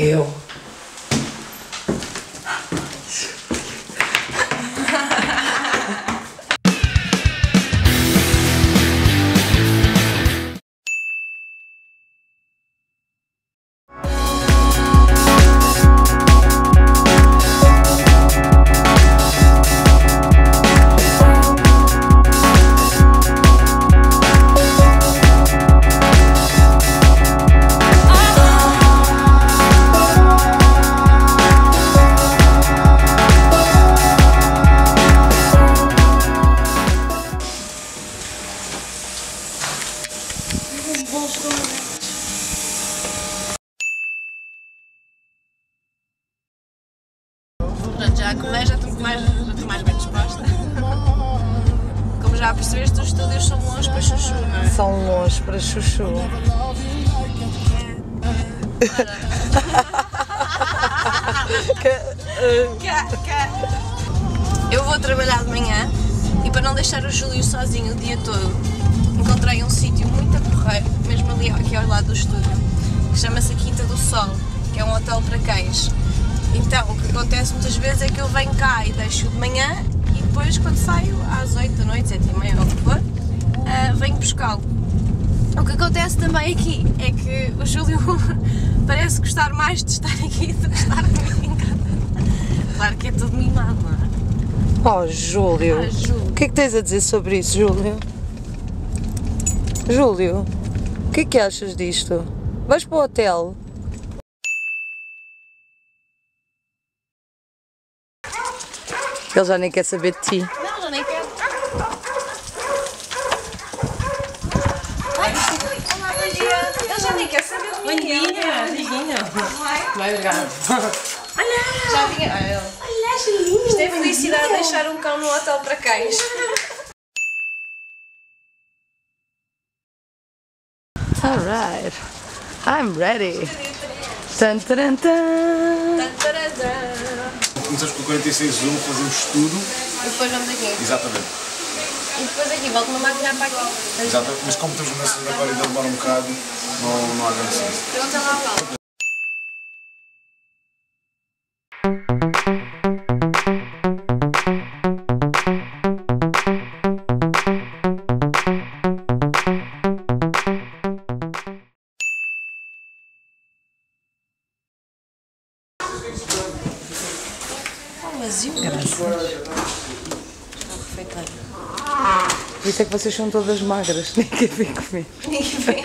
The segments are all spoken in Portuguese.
Eu. Pronto, já a comer, já estou mais bem disposta. Como já percebeste, os estúdios são longe para chuchu, não é? São longe para chuchu. Eu vou trabalhar de manhã e para não deixar o Júlio sozinho o dia todo, encontrei um sítio muito porreiro, mesmo ali aqui ao lado do estúdio, que chama-se a Quinta do Sol, que é um hotel para cães. Então, o que acontece muitas vezes é que eu venho cá e deixo de manhã e depois, quando saio, às 8 da noite, 7h30 ou o que for, venho buscá-lo. O que acontece também aqui é que o Júlio parece gostar mais de estar aqui do que estar comigo em casa. Claro que é tudo mimado, não é? Oh, Júlio. Júlio. O que é que tens a dizer sobre isso, Júlio? Júlio, o que é que achas disto? Vais para o hotel? Ele já nem quer saber de ti. Não, já nem quero. Olá, bom dia. Ele já nem quer saber de mim. Bom dia, amiguinho. Vai jogar. Olha! Já vinha. Olha, Julinho. Isto é felicidade de deixar um cão no hotel para cães. Alright, I'm ready. Tan, tan, tan. Começamos com 46 fazemos tudo. E depois vamos aqui. Exatamente. E depois aqui, volto uma máquina para aqui. Exatamente. Mas como temos uma segunda-feira e ele demora um bocado, não há grande senso. Pergunta lá ao Paulo. Vazio. Graças. Está refeitório. Por isso é que vocês são todas magras. Ninguém vem comer. Ninguém vem.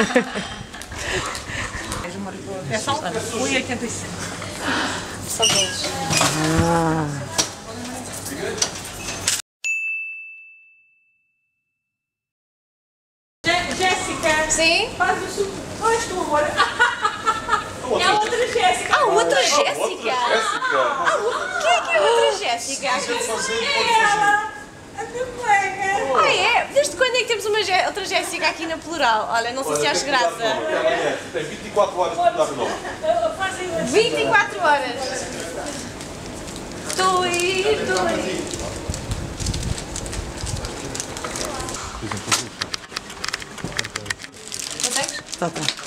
É só 1,85. Só bolos. Jéssica, Sim? faz o suco. Faz tu agora. É a outra Jéssica. Ah, outra Jéssica! Quem é que é outra Jéssica? É ela. A tua colega. Ah, é? Desde quando é que temos outra Jéssica aqui na plural? Olha, não sei se acho graça. Tem 24 horas para dar o nome. Fazem assim. 24 horas. Estou aí. Consegues? Tá.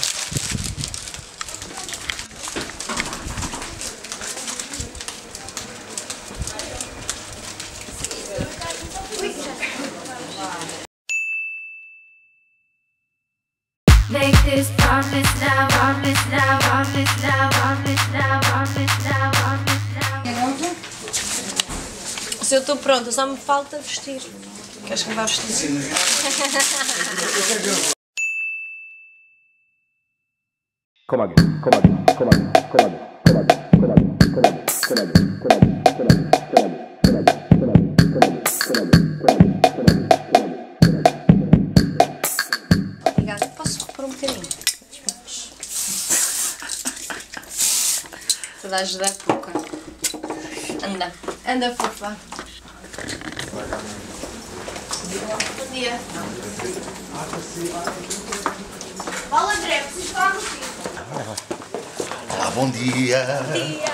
Make this promise now, promise now, promise now, promise now, promise now, promise now. Se eu estou pronta, só me falta vestir. Queres que me vá vestir? Come again, come again, come again, come again, come again, come again, come again, come again, come again, come again, come again, come again, come again, come again, come again, come again, come again, come again. Obrigada. Posso só pôr um bocadinho? Para ajudar pouco. Anda fofa. Bom dia. Fala, André, preciso falar contigo. Ah, bom dia! Bom dia.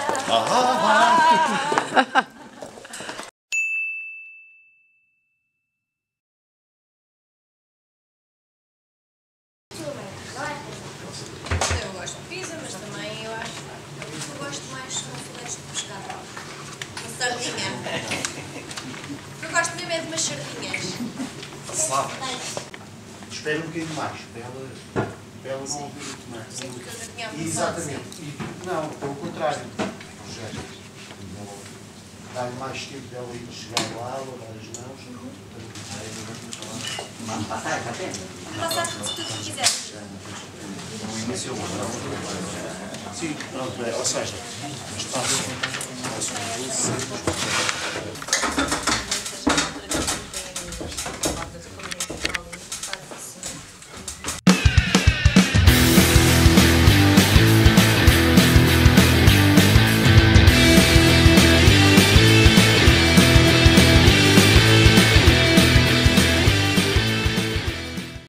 Eu gosto de pizza, mas também eu acho Sardinha. Eu gosto mesmo é de umas sardinhas. Salada. Espera um bocadinho mais, para ela não ouvir o tomate. Sim, porque eu já tinha almoçado. Exatamente. Não, pelo contrário. Dá-lhe mais tempo dela ir chegar lá, lavar as mãos. Passar tudo o que quiseres. Sim, pronto, ou seja, espaço.